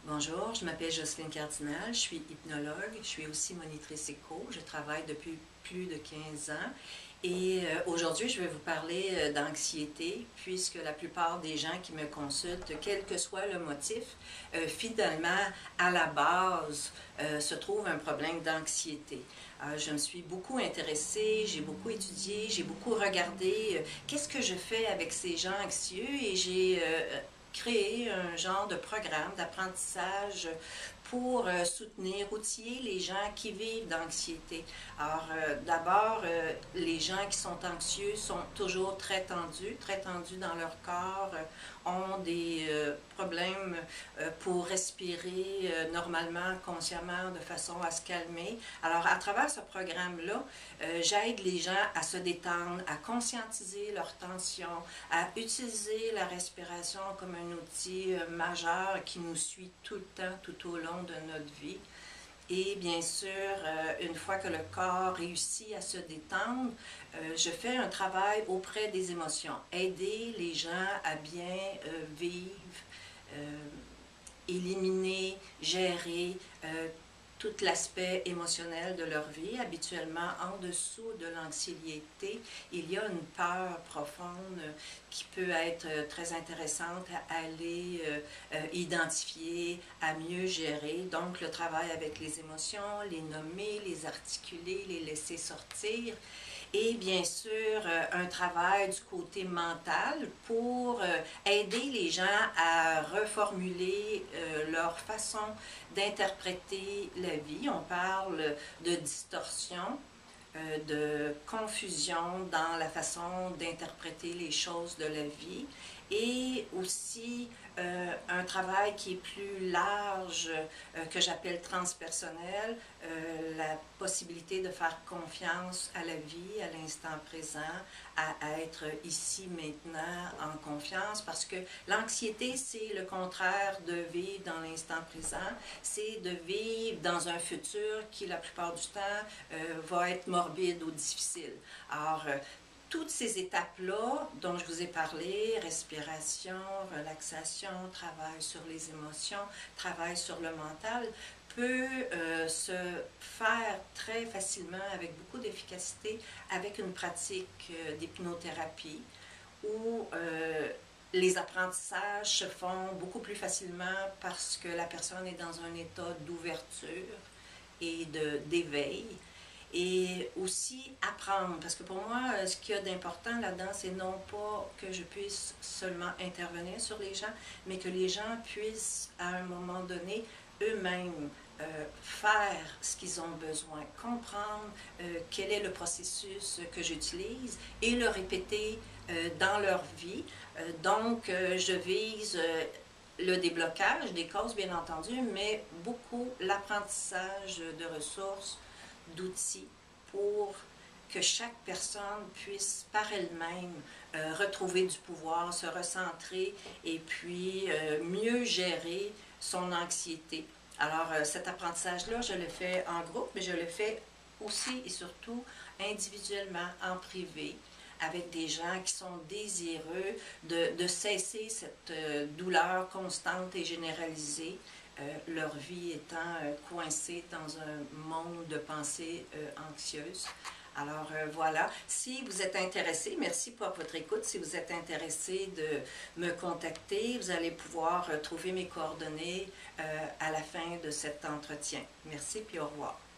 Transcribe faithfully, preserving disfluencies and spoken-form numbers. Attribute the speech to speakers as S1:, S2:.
S1: Bonjour, je m'appelle Jocelyne Cardinal, je suis hypnologue, je suis aussi monitrice éco, je travaille depuis plus de quinze ans et euh, aujourd'hui je vais vous parler euh, d'anxiété puisque la plupart des gens qui me consultent, quel que soit le motif, euh, finalement à la base euh, se trouve un problème d'anxiété. Euh, je me suis beaucoup intéressée, j'ai beaucoup étudié, j'ai beaucoup regardé euh, qu'est-ce que je fais avec ces gens anxieux et j'ai euh, créer un genre de programme d'apprentissage pour euh, soutenir, outiller les gens qui vivent d'anxiété. Alors, euh, d'abord, euh, les gens qui sont anxieux sont toujours très tendus, très tendus dans leur corps, euh, ont des euh, problèmes euh, pour respirer euh, normalement, consciemment, de façon à se calmer. Alors, à travers ce programme-là, euh, j'aide les gens à se détendre, à conscientiser leur tension, à utiliser la respiration comme un outil euh, majeur qui nous suit tout le temps, tout au long de notre vie. Et bien sûr, euh, une fois que le corps réussit à se détendre, euh, je fais un travail auprès des émotions, aider les gens à bien euh, vivre, euh, éliminer, gérer euh, tout l'aspect émotionnel de leur vie. Habituellement, en dessous de l'anxiété, il y a une peur profonde qui peut être très intéressante à aller euh, euh, identifier, à mieux gérer. Donc, le travail avec les émotions, les nommer, les articuler, les laisser sortir. Et bien sûr, euh, un travail du côté mental pour euh, aider les gens à reformuler euh, leur façon d'interpréter la vie. On parle de distorsion, euh, de confusion dans la façon d'interpréter les choses de la vie et aussi euh, un travail qui est plus large, euh, que j'appelle transpersonnel, euh, la possibilité de faire confiance à la vie, à l'instant présent, à, à être ici, maintenant, en confiance, parce que l'anxiété, c'est le contraire de vivre dans l'instant présent, c'est de vivre dans un futur qui, la plupart du temps, euh, va être morbide ou difficile. Alors, euh, toutes ces étapes-là dont je vous ai parlé, respiration, relaxation, travail sur les émotions, travail sur le mental, peut euh, se faire très facilement avec beaucoup d'efficacité avec une pratique euh, d'hypnothérapie où euh, les apprentissages se font beaucoup plus facilement parce que la personne est dans un état d'ouverture et d'éveil. Et aussi apprendre, parce que pour moi, ce qu'il y a d'important là-dedans, c'est non pas que je puisse seulement intervenir sur les gens, mais que les gens puissent, à un moment donné, eux-mêmes euh, faire ce qu'ils ont besoin, comprendre euh, quel est le processus que j'utilise et le répéter euh, dans leur vie. Euh, donc, euh, je vise... Euh, le déblocage des causes, bien entendu, mais beaucoup l'apprentissage de ressources, d'outils pour que chaque personne puisse par elle-même euh, retrouver du pouvoir, se recentrer et puis euh, mieux gérer son anxiété. Alors euh, cet apprentissage-là, je le fais en groupe, mais je le fais aussi et surtout individuellement, en privé, avec des gens qui sont désireux de, de cesser cette euh, douleur constante et généralisée, euh, leur vie étant euh, coincée dans un monde de pensées euh, anxieuses. Alors euh, voilà, si vous êtes intéressé, merci pour votre écoute, si vous êtes intéressé de me contacter, vous allez pouvoir euh, trouver mes coordonnées euh, à la fin de cet entretien. Merci puis au revoir.